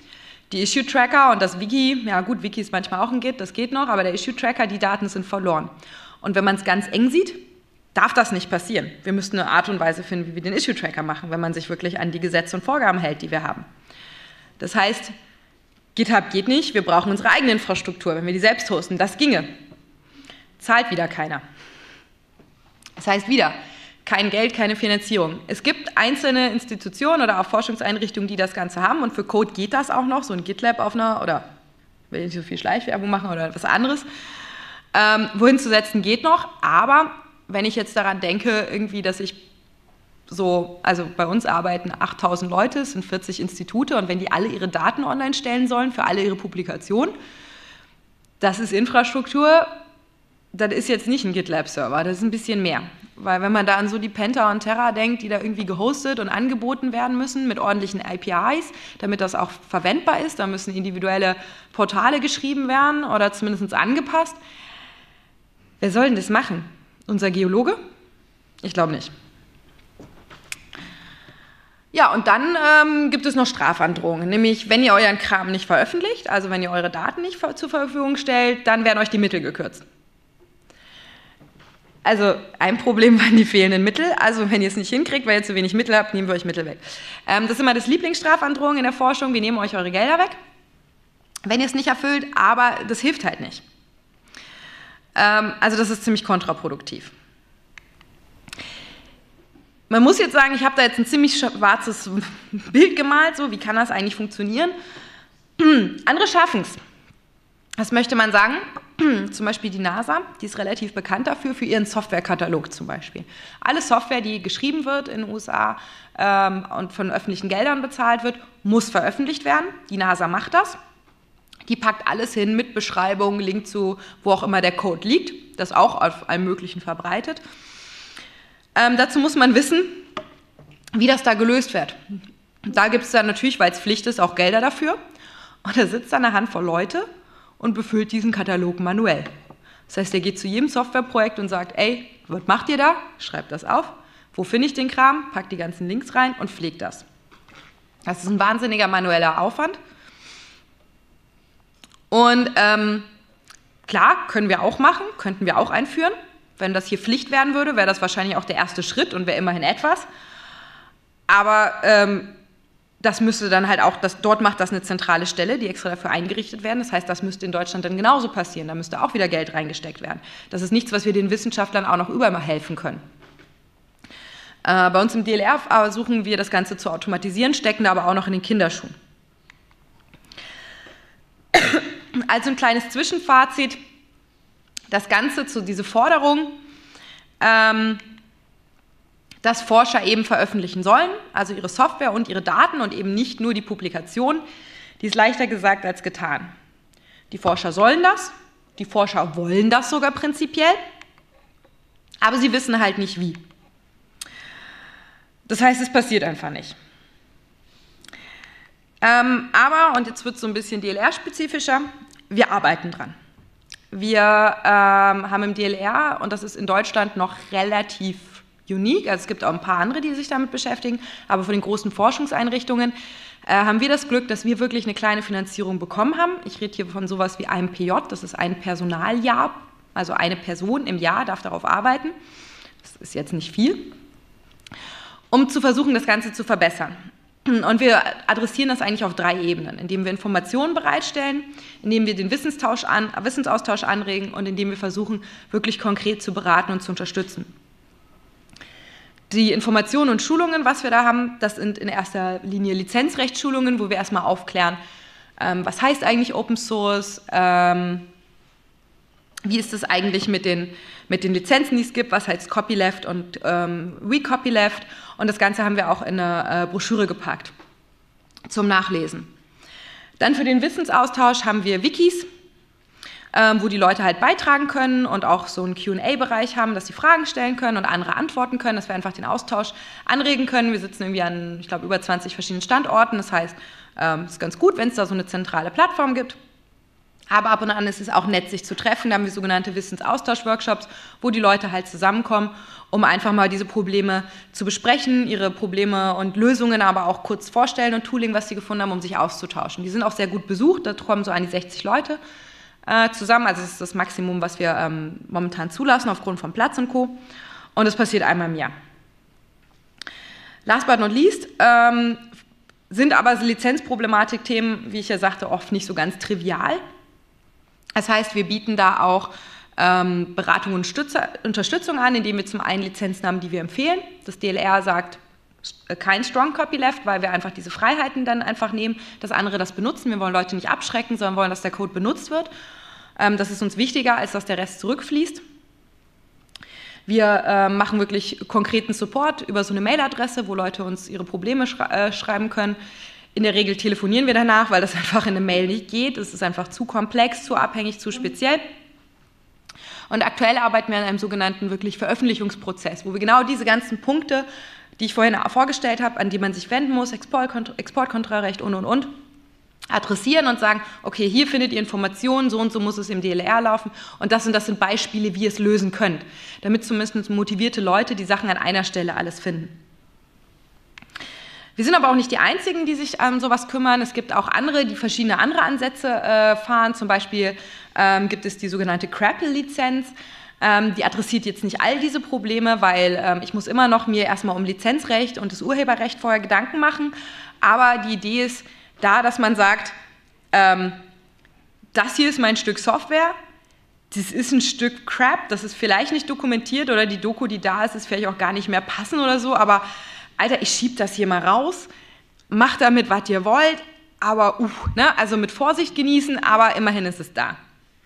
Die Issue-Tracker und das Wiki, ja gut, Wiki ist manchmal auch ein Git, das geht noch, aber der Issue-Tracker, die Daten sind verloren. Und wenn man es ganz eng sieht, darf das nicht passieren. Wir müssten eine Art und Weise finden, wie wir den Issue-Tracker machen, wenn man sich wirklich an die Gesetze und Vorgaben hält, die wir haben. Das heißt, GitHub geht nicht, wir brauchen unsere eigene Infrastruktur, wenn wir die selbst hosten, das ginge. Zahlt wieder keiner. Das heißt wieder, kein Geld, keine Finanzierung. Es gibt einzelne Institutionen oder auch Forschungseinrichtungen, die das Ganze haben und für Code geht das auch noch, so ein GitLab auf einer, oder will ich nicht so viel Schleichwerbung machen oder was anderes, wohin zu setzen geht noch, aber wenn ich jetzt daran denke, irgendwie, dass ich so, also bei uns arbeiten 8.000 Leute, es sind 40 Institute und wenn die alle ihre Daten online stellen sollen für alle ihre Publikationen, das ist Infrastruktur, das ist jetzt nicht ein GitLab-Server, das ist ein bisschen mehr. Weil wenn man da an so die Penta und Terra denkt, die da irgendwie gehostet und angeboten werden müssen mit ordentlichen APIs, damit das auch verwendbar ist, da müssen individuelle Portale geschrieben werden oder zumindest angepasst. Wer soll denn das machen? Unser Geologe? Ich glaube nicht. Ja, und dann gibt es noch Strafandrohungen, nämlich wenn ihr euren Kram nicht veröffentlicht, also wenn ihr eure Daten nicht zur Verfügung stellt, dann werden euch die Mittel gekürzt. Also ein Problem waren die fehlenden Mittel, also wenn ihr es nicht hinkriegt, weil ihr zu wenig Mittel habt, nehmen wir euch Mittel weg. Das ist immer das Lieblingsstrafandrohung in der Forschung, wir nehmen euch eure Gelder weg, wenn ihr es nicht erfüllt, aber das hilft halt nicht. Also das ist ziemlich kontraproduktiv. Man muss jetzt sagen, ich habe da jetzt ein ziemlich schwarzes Bild gemalt, so wie kann das eigentlich funktionieren? Andere schaffen es. Was möchte man sagen? Zum Beispiel die NASA, die ist relativ bekannt dafür, für ihren Softwarekatalog zum Beispiel. Alle Software, die geschrieben wird in den USA und von öffentlichen Geldern bezahlt wird, muss veröffentlicht werden. Die NASA macht das. Die packt alles hin mit Beschreibung, Link zu, wo auch immer der Code liegt, das auch auf allem Möglichen verbreitet. Dazu muss man wissen, wie das da gelöst wird. Da gibt es dann natürlich, weil es Pflicht ist, auch Gelder dafür. Und da sitzt dann eine Handvoll Leute und befüllt diesen Katalog manuell. Das heißt, er geht zu jedem Softwareprojekt und sagt, ey, was macht ihr da? Schreibt das auf. Wo finde ich den Kram? Packt die ganzen Links rein und pflegt das. Das ist ein wahnsinniger manueller Aufwand. Und klar, können wir auch machen, könnten wir auch einführen. Wenn das hier Pflicht werden würde, wäre das wahrscheinlich auch der erste Schritt und wäre immerhin etwas. Aber das müsste dann halt auch, dort macht das eine zentrale Stelle, die extra dafür eingerichtet werden. Das heißt, das müsste in Deutschland dann genauso passieren. Da müsste auch wieder Geld reingesteckt werden. Das ist nichts, was wir den Wissenschaftlern auch noch überall helfen können. Bei uns im DLR versuchen wir, das Ganze zu automatisieren, stecken da aber auch noch in den Kinderschuhen. Also ein kleines Zwischenfazit. Das Ganze zu dieser Forderung, dass Forscher eben veröffentlichen sollen, also ihre Software und ihre Daten und eben nicht nur die Publikation, die ist leichter gesagt als getan. Die Forscher sollen das, die Forscher wollen das sogar prinzipiell, aber sie wissen halt nicht wie. Das heißt, es passiert einfach nicht. Aber, und jetzt wird es so ein bisschen DLR-spezifischer, wir arbeiten dran. Wir haben im DLR, und das ist in Deutschland noch relativ unique, also es gibt auch ein paar andere, die sich damit beschäftigen, aber von den großen Forschungseinrichtungen haben wir das Glück, dass wir wirklich eine kleine Finanzierung bekommen haben. Ich rede hier von sowas wie einem PJ, das ist ein Personaljahr, also eine Person im Jahr darf darauf arbeiten. Das ist jetzt nicht viel, um zu versuchen, das Ganze zu verbessern. Und wir adressieren das eigentlich auf 3 Ebenen, indem wir Informationen bereitstellen, indem wir den Wissensaustausch anregen und indem wir versuchen, wirklich konkret zu beraten und zu unterstützen. Die Informationen und Schulungen, was wir da haben, das sind in erster Linie Lizenzrechtsschulungen, wo wir erstmal aufklären, was heißt eigentlich Open Source, wie ist es eigentlich mit den Lizenzen, die es gibt, was heißt Copyleft und Recopyleft, und das Ganze haben wir auch in eine Broschüre gepackt zum Nachlesen. Dann für den Wissensaustausch haben wir Wikis, wo die Leute halt beitragen können und auch so einen Q&A-Bereich haben, dass sie Fragen stellen können und andere antworten können, dass wir einfach den Austausch anregen können. Wir sitzen irgendwie an, ich glaube, über 20 verschiedenen Standorten, das heißt, es ist ganz gut, wenn es da so eine zentrale Plattform gibt. Aber ab und an ist es auch nett, sich zu treffen. Da haben wir sogenannte Wissensaustausch-Workshops, wo die Leute halt zusammenkommen, um einfach mal diese Probleme zu besprechen, ihre Probleme und Lösungen aber auch kurz vorstellen und Tooling, was sie gefunden haben, um sich auszutauschen. Die sind auch sehr gut besucht, da kommen so an die 60 Leute zusammen. Also das ist das Maximum, was wir momentan zulassen, aufgrund von Platz und Co. Und das passiert einmal im Jahr. Last but not least sind aber Lizenzproblematik-Themen, wie ich ja sagte, oft nicht so ganz trivial. Das heißt, wir bieten da auch Beratung und Unterstützung an, indem wir zum einen Lizenzen haben, die wir empfehlen. Das DLR sagt, kein Strong Copyleft, weil wir einfach diese Freiheiten dann einfach nehmen, dass andere das benutzen. Wir wollen Leute nicht abschrecken, sondern wollen, dass der Code benutzt wird. Das ist uns wichtiger, als dass der Rest zurückfließt. Wir machen wirklich konkreten Support über so eine Mailadresse, wo Leute uns ihre Probleme schreiben können. In der Regel telefonieren wir danach, weil das einfach in einer Mail nicht geht. Es ist einfach zu komplex, zu abhängig, zu speziell. Und aktuell arbeiten wir an einem sogenannten wirklich Veröffentlichungsprozess, wo wir genau diese ganzen Punkte, die ich vorhin vorgestellt habe, an die man sich wenden muss, Exportkontrollrecht und, adressieren und sagen, okay, hier findet ihr Informationen, so und so muss es im DLR laufen und das sind Beispiele, wie ihr es lösen könnt, damit zumindest motivierte Leute die Sachen an einer Stelle alles finden. Wir sind aber auch nicht die Einzigen, die sich um sowas kümmern. Es gibt auch andere, die verschiedene andere Ansätze fahren. Zum Beispiel gibt es die sogenannte CRAPL-Lizenz. Die adressiert jetzt nicht all diese Probleme, weil ich muss immer noch mir erstmal um Lizenzrecht und das Urheberrecht vorher Gedanken machen. Aber die Idee ist da, dass man sagt, das hier ist mein Stück Software, das ist ein Stück Crap, das ist vielleicht nicht dokumentiert oder die Doku, die da ist, ist vielleicht auch gar nicht mehr passend oder so, aber Alter, ich schiebe das hier mal raus, macht damit, was ihr wollt, aber ne? Also mit Vorsicht genießen, aber immerhin ist es da.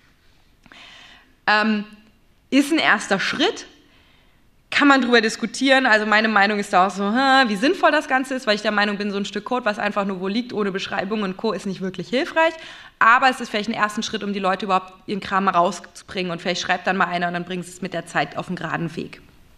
Ist ein erster Schritt, kann man drüber diskutieren, also meine Meinung ist da auch so, wie sinnvoll das Ganze ist, weil ich der Meinung bin, so ein Stück Code, was einfach nur wo liegt, ohne Beschreibung und Co., ist nicht wirklich hilfreich, aber es ist vielleicht ein ersten Schritt, um die Leute überhaupt ihren Kram mal rauszubringen und vielleicht schreibt dann mal einer und dann bringt es mit der Zeit auf einen geraden Weg.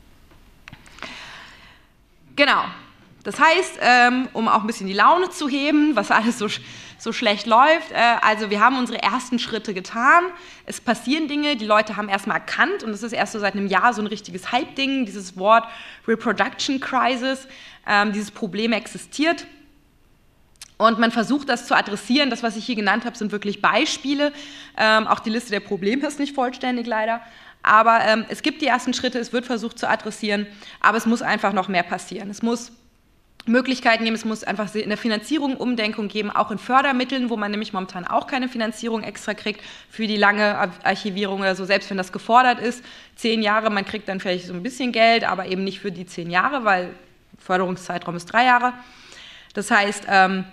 Genau, das heißt, um auch ein bisschen die Laune zu heben, was alles so schlecht läuft, also wir haben unsere ersten Schritte getan, es passieren Dinge, die Leute haben erstmal erkannt und es ist erst so seit einem Jahr so ein richtiges Hype-Ding, dieses Wort Reproduction Crisis, dieses Problem existiert und man versucht das zu adressieren, das, was ich hier genannt habe, sind wirklich Beispiele, auch die Liste der Probleme ist nicht vollständig leider, aber es gibt die ersten Schritte, es wird versucht zu adressieren, aber es muss einfach noch mehr passieren. Es muss Möglichkeiten geben, es muss einfach in der Finanzierung Umdenkung geben, auch in Fördermitteln, wo man nämlich momentan auch keine Finanzierung extra kriegt für die lange Archivierung oder so, selbst wenn das gefordert ist. 10 Jahre, man kriegt dann vielleicht so ein bisschen Geld, aber eben nicht für die 10 Jahre, weil Förderungszeitraum ist 3 Jahre. Das heißt,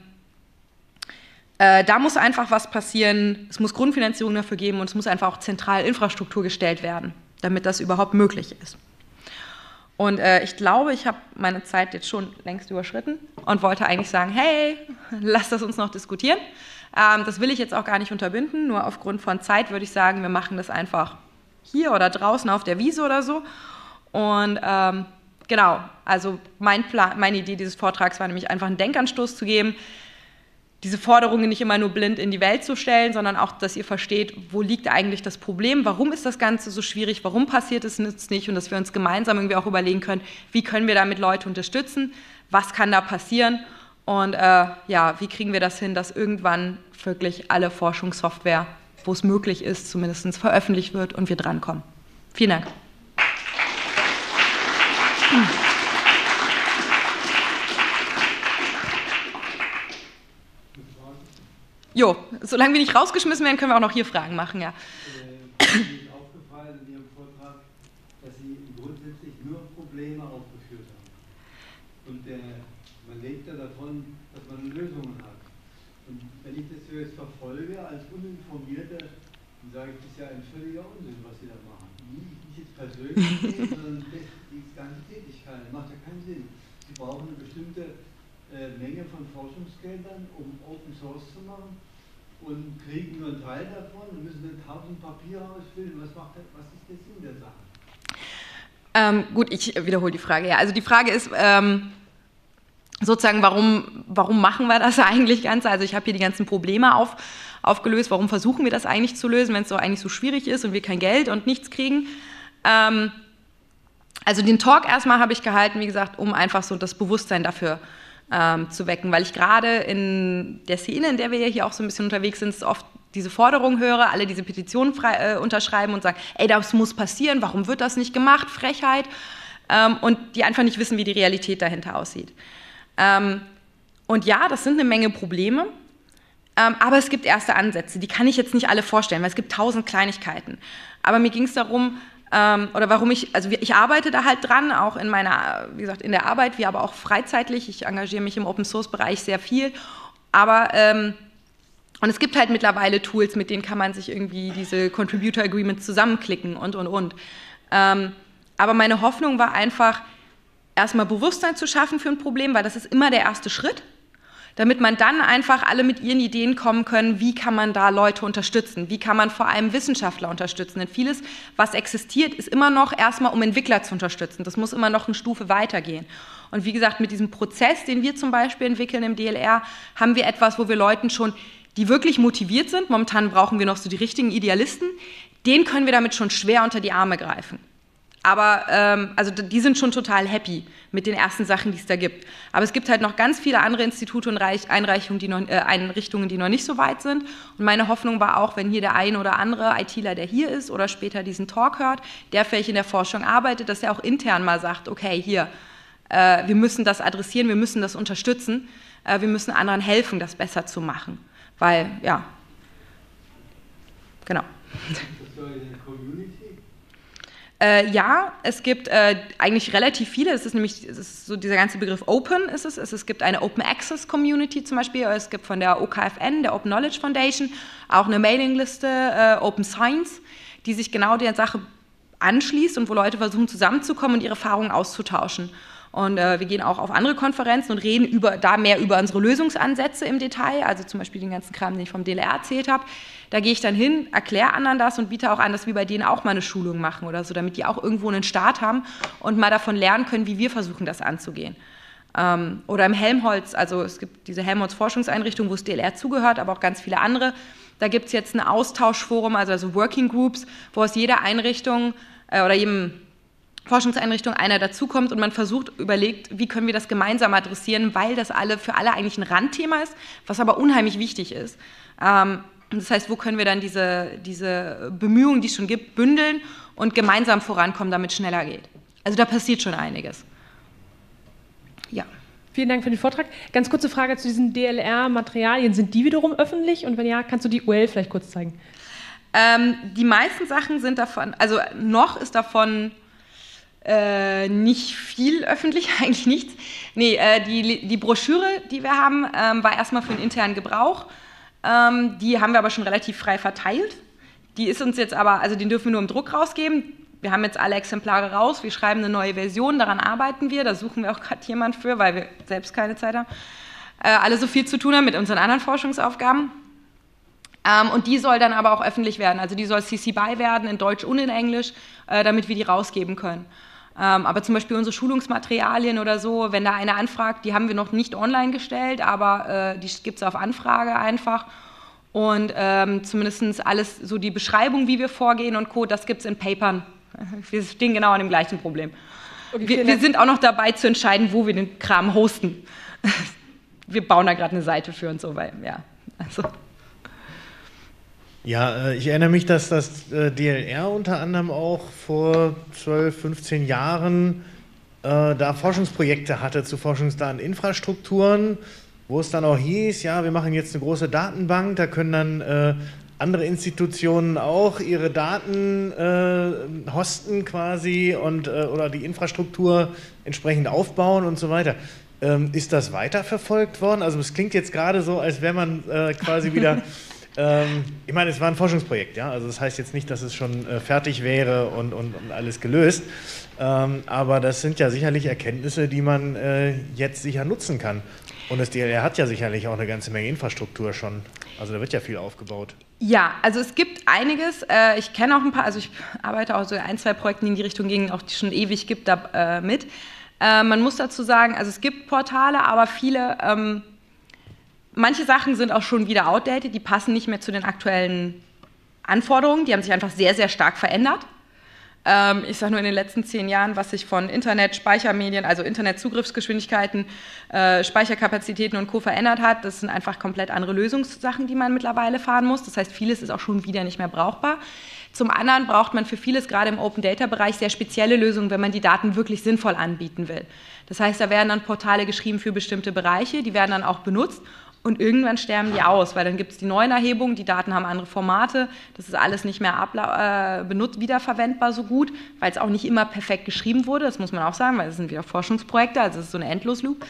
da muss einfach was passieren, es muss Grundfinanzierung dafür geben und es muss einfach auch zentral Infrastruktur gestellt werden, damit das überhaupt möglich ist. Und ich glaube, ich habe meine Zeit jetzt schon längst überschritten und wollte eigentlich sagen, hey, lasst das uns noch diskutieren. Das will ich jetzt auch gar nicht unterbinden, nur aufgrund von Zeit würde ich sagen, wir machen das einfach hier oder draußen auf der Wiese oder so. Und genau, also meine Idee dieses Vortrags war nämlich einfach einen Denkanstoß zu geben, diese Forderungen nicht immer nur blind in die Welt zu stellen, sondern auch, dass ihr versteht, wo liegt eigentlich das Problem, warum ist das Ganze so schwierig, warum passiert es jetzt nicht und dass wir uns gemeinsam irgendwie auch überlegen können, wie können wir damit Leute unterstützen, was kann da passieren und ja, wie kriegen wir das hin, dass irgendwann wirklich alle Forschungssoftware, wo es möglich ist, zumindest veröffentlicht wird und wir drankommen. Vielen Dank. Jo, solange wir nicht rausgeschmissen werden, können wir auch noch hier Fragen machen, ja. Mir ist aufgefallen in Ihrem Vortrag, dass Sie grundsätzlich nur Probleme aufgeführt haben. Und man lebt ja davon, dass man Lösungen hat. Und wenn ich das jetzt verfolge als Uninformierter, dann sage ich, das ist ja ein völliger Unsinn, was Sie da machen. Nicht jetzt persönlich, sondern die ganze Tätigkeit, das macht ja keinen Sinn. Sie brauchen eine bestimmte Menge von Forschungsgeldern, um Open Source zu machen und kriegen nur einen Teil davon und müssen dann 1000 Papiere ausfüllen. Was ist der Sinn der Sache? Gut, ich wiederhole die Frage. Ja, also die Frage ist sozusagen, warum machen wir das eigentlich Ganze? Also ich habe hier die ganzen Probleme aufgelöst, warum versuchen wir das eigentlich zu lösen, wenn es doch eigentlich so schwierig ist und wir kein Geld und nichts kriegen. Also den Talk erstmal habe ich gehalten, wie gesagt, um einfach so das Bewusstsein dafür zu wecken, weil ich gerade in der Szene, in der wir ja hier auch so ein bisschen unterwegs sind, oft diese Forderung höre, alle diese Petitionen unterschreiben und sagen, ey, das muss passieren, warum wird das nicht gemacht, Frechheit, und die einfach nicht wissen, wie die Realität dahinter aussieht. Und ja, das sind eine Menge Probleme, aber es gibt erste Ansätze, die kann ich jetzt nicht alle vorstellen, weil es gibt 1000 Kleinigkeiten. Aber mir ging es darum, oder warum ich arbeite da halt dran, auch in meiner, wie gesagt, in der Arbeit, wie aber auch freizeitlich. Ich engagiere mich im Open-Source-Bereich sehr viel. Aber, und es gibt halt mittlerweile Tools, mit denen kann man sich irgendwie diese Contributor Agreements zusammenklicken und. Aber meine Hoffnung war einfach, erstmal Bewusstsein zu schaffen für ein Problem, weil das ist immer der erste Schritt, damit man dann einfach alle mit ihren Ideen kommen können, wie kann man da Leute unterstützen, wie kann man vor allem Wissenschaftler unterstützen. Denn vieles, was existiert, ist immer noch erstmal, um Entwickler zu unterstützen. Das muss immer noch eine Stufe weitergehen. Und wie gesagt, mit diesem Prozess, den wir zum Beispiel entwickeln im DLR, haben wir etwas, wo wir Leuten schon, die wirklich motiviert sind, momentan brauchen wir noch so die richtigen Idealisten, denen können wir damit schon schwer unter die Arme greifen. Aber also die sind schon total happy mit den ersten Sachen, die es da gibt. Aber es gibt halt noch ganz viele andere Institute und Einrichtungen, die noch nicht so weit sind. Und meine Hoffnung war auch, wenn hier der ein oder andere ITler, der hier ist oder später diesen Talk hört, der vielleicht in der Forschung arbeitet, dass er auch intern mal sagt, okay, hier, wir müssen das adressieren, wir müssen das unterstützen, wir müssen anderen helfen, das besser zu machen. Weil, ja, genau. Ja, es gibt eigentlich relativ viele, es ist so dieser ganze Begriff Open ist es. Es gibt eine Open Access Community zum Beispiel, es gibt von der OKFN, der Open Knowledge Foundation, auch eine Mailingliste Open Science, die sich genau der Sache anschließt und wo Leute versuchen zusammenzukommen und ihre Erfahrungen auszutauschen. Und wir gehen auch auf andere Konferenzen und reden da mehr über unsere Lösungsansätze im Detail, also zum Beispiel den ganzen Kram, den ich vom DLR erzählt habe. Da gehe ich dann hin, erkläre anderen das und biete auch an, dass wir bei denen auch mal eine Schulung machen oder so, damit die auch irgendwo einen Start haben und mal davon lernen können, wie wir versuchen, das anzugehen. Oder im Helmholtz, also es gibt diese Helmholtz-Forschungseinrichtung, wo das DLR zugehört, aber auch ganz viele andere. Da gibt es jetzt ein Austauschforum, also Working Groups, wo aus jeder Einrichtung oder jedem Forschungseinrichtung einer dazukommt und man überlegt, wie können wir das gemeinsam adressieren, weil das für alle eigentlich ein Randthema ist, was aber unheimlich wichtig ist. Das heißt, wo können wir dann diese Bemühungen, die es schon gibt, bündeln und gemeinsam vorankommen, damit es schneller geht. Also da passiert schon einiges. Ja. Vielen Dank für den Vortrag. Ganz kurze Frage zu diesen DLR-Materialien. Sind die wiederum öffentlich? Und wenn ja, kannst du die URL vielleicht kurz zeigen? Die meisten Sachen sind davon, also noch ist davon nicht viel öffentlich, eigentlich nichts. Nee, die Broschüre, die wir haben, war erstmal für den internen Gebrauch. Die haben wir aber schon relativ frei verteilt. Die ist uns jetzt aber, also den dürfen wir nur im Druck rausgeben. Wir haben jetzt alle Exemplare raus, wir schreiben eine neue Version, daran arbeiten wir. Da suchen wir auch gerade jemand für, weil wir selbst keine Zeit haben. Alle so viel zu tun haben mit unseren anderen Forschungsaufgaben. Und die soll dann aber auch öffentlich werden. Also die soll CC BY werden, in Deutsch und in Englisch, damit wir die rausgeben können. Aber zum Beispiel unsere Schulungsmaterialien oder so, wenn da einer anfragt, die haben wir noch nicht online gestellt, aber die gibt es auf Anfrage einfach. Und zumindest alles, so die Beschreibung, wie wir vorgehen und Co., das gibt es in Papern. Wir stehen genau an dem gleichen Problem. Okay, wir sind auch noch dabei zu entscheiden, wo wir den Kram hosten. Wir bauen da gerade eine Seite für und so, weil, ja, also... Ja, ich erinnere mich, dass das DLR unter anderem auch vor 12, 15 Jahren da Forschungsprojekte hatte zu Forschungsdateninfrastrukturen, wo es dann auch hieß, ja, wir machen jetzt eine große Datenbank, da können dann andere Institutionen auch ihre Daten hosten quasi und oder die Infrastruktur entsprechend aufbauen und so weiter. Ist das weiterverfolgt worden? Also es klingt jetzt gerade so, als wäre man quasi wieder... ich meine, es war ein Forschungsprojekt, ja, also das heißt jetzt nicht, dass es schon fertig wäre und alles gelöst, aber das sind ja sicherlich Erkenntnisse, die man jetzt sicher nutzen kann. Und das DLR hat ja sicherlich auch eine ganze Menge Infrastruktur schon, also da wird ja viel aufgebaut. Ja, also es gibt einiges, ich kenne auch ein paar, also ich arbeite auch so in 1, 2 Projekten, die in die Richtung gingen, auch die schon ewig gibt, mit. Man muss dazu sagen, also es gibt Portale, aber viele... Manche Sachen sind auch schon wieder outdated, die passen nicht mehr zu den aktuellen Anforderungen, die haben sich einfach sehr, sehr stark verändert. Ich sage nur in den letzten 10 Jahren, was sich von Internet, Speichermedien, also Internetzugriffsgeschwindigkeiten, Speicherkapazitäten und Co. verändert hat. Das sind einfach komplett andere Lösungssachen, die man mittlerweile fahren muss. Das heißt, vieles ist auch schon wieder nicht mehr brauchbar. Zum anderen braucht man für vieles, gerade im Open-Data-Bereich, sehr spezielle Lösungen, wenn man die Daten wirklich sinnvoll anbieten will. Das heißt, da werden dann Portale geschrieben für bestimmte Bereiche, die werden dann auch benutzt. Und irgendwann sterben die aus, weil dann gibt es die neuen Erhebungen, die Daten haben andere Formate, das ist alles nicht mehr wiederverwendbar so gut, weil es auch nicht immer perfekt geschrieben wurde, das muss man auch sagen, weil es sind wieder Forschungsprojekte, also es ist so eine Endlosloop.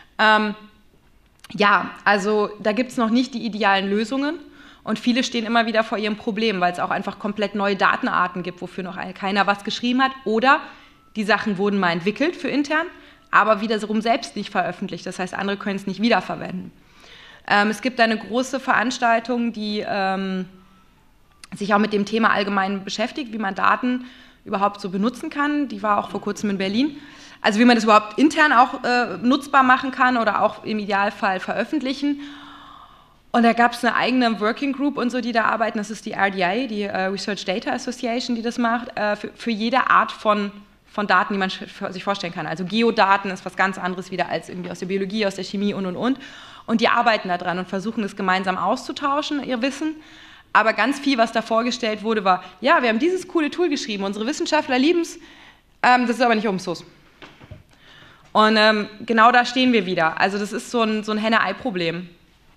Ja, also da gibt es noch nicht die idealen Lösungen und viele stehen immer wieder vor ihrem Problem, weil es auch einfach komplett neue Datenarten gibt, wofür noch keiner was geschrieben hat oder die Sachen wurden mal entwickelt für intern, aber wiederum selbst nicht veröffentlicht, das heißt, andere können es nicht wiederverwenden. Es gibt eine große Veranstaltung, die sich auch mit dem Thema allgemein beschäftigt, wie man Daten überhaupt so benutzen kann. Die war auch vor kurzem in Berlin. Also wie man das überhaupt intern auch nutzbar machen kann oder auch im Idealfall veröffentlichen. Und da gab es eine eigene Working Group und so, die da arbeiten. Das ist die RDA, die Research Data Association, die das macht, für jede Art von Daten, die man sich vorstellen kann. Also Geodaten ist was ganz anderes wieder als irgendwie aus der Biologie, aus der Chemie und. Und die arbeiten da dran und versuchen das gemeinsam auszutauschen, ihr Wissen. Aber ganz viel, was da vorgestellt wurde, war, ja, wir haben dieses coole Tool geschrieben, unsere Wissenschaftler lieben es, das ist aber nicht Open Source. Und genau da stehen wir wieder. Also das ist so ein Henne-Ei-Problem.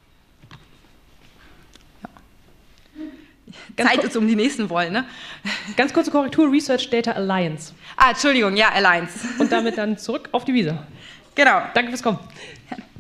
Ja. Zeit ist um die nächsten wollen, ne? Ganz kurze Korrektur, Research Data Alliance. Entschuldigung, ja, Alliance. Und damit dann zurück auf die Wiese. Genau. Danke fürs Kommen. Ja.